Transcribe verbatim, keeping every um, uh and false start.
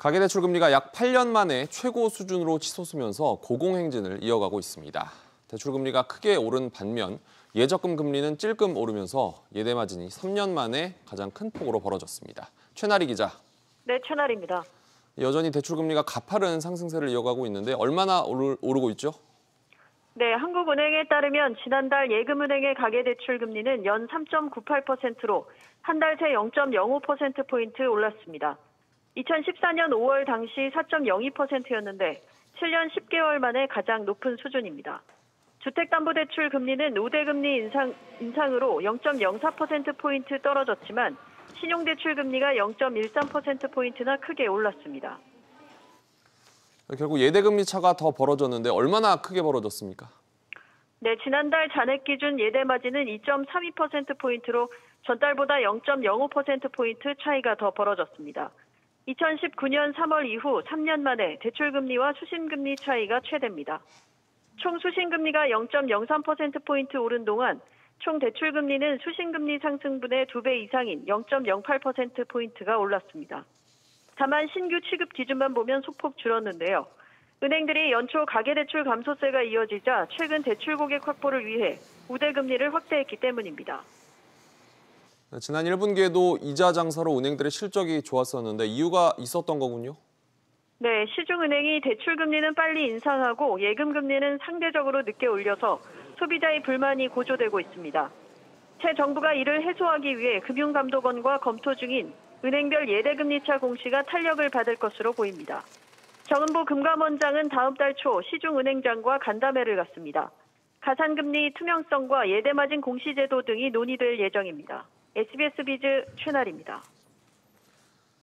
가계대출 금리가 약 팔 년 만에 최고 수준으로 치솟으면서 고공행진을 이어가고 있습니다. 대출 금리가 크게 오른 반면 예적금 금리는 찔끔 오르면서 예대 마진이 삼 년 만에 가장 큰 폭으로 벌어졌습니다. 최나리 기자. 네, 최나리입니다. 여전히 대출 금리가 가파른 상승세를 이어가고 있는데 얼마나 오르, 오르고 있죠? 네, 한국은행에 따르면 지난달 예금은행의 가계대출 금리는 연 삼 점 구팔 퍼센트로 한 달 새 영 점 영오 퍼센트포인트 올랐습니다. 이천십사 년 오월 당시 사 점 영이 퍼센트였는데 칠 년 십 개월 만에 가장 높은 수준입니다. 주택담보대출 금리는 우대금리 인상, 인상으로 영 점 영사 퍼센트포인트 떨어졌지만 신용대출 금리가 영 점 일삼 퍼센트포인트나 크게 올랐습니다. 결국 예대금리 차가 더 벌어졌는데 얼마나 크게 벌어졌습니까? 네, 지난달 잔액 기준 예대 마진은 이 점 삼이 퍼센트포인트로 전달보다 영 점 영오 퍼센트포인트 차이가 더 벌어졌습니다. 이천십구 년 삼월 이후 삼 년 만에 대출금리와 수신금리 차이가 최대입니다. 총 수신금리가 영 점 영삼 퍼센트포인트 오른 동안 총 대출금리는 수신금리 상승분의 두 배 이상인 영 점 영팔 퍼센트포인트가 올랐습니다. 다만 신규 취급 기준만 보면 소폭 줄었는데요. 은행들이 연초 가계대출 감소세가 이어지자 최근 대출 고객 확보를 위해 우대금리를 확대했기 때문입니다. 지난 일 분기에도 이자 장사로 은행들의 실적이 좋았었는데 이유가 있었던 거군요. 네, 시중은행이 대출금리는 빨리 인상하고 예금금리는 상대적으로 늦게 올려서 소비자의 불만이 고조되고 있습니다. 새 정부가 이를 해소하기 위해 금융감독원과 검토 중인 은행별 예대금리차 공시가 탄력을 받을 것으로 보입니다. 정은보 금감원장은 다음 달 초 시중은행장과 간담회를 갖습니다. 가산금리 투명성과 예대마진 공시제도 등이 논의될 예정입니다. 에스비에스 비즈 최나리입니다.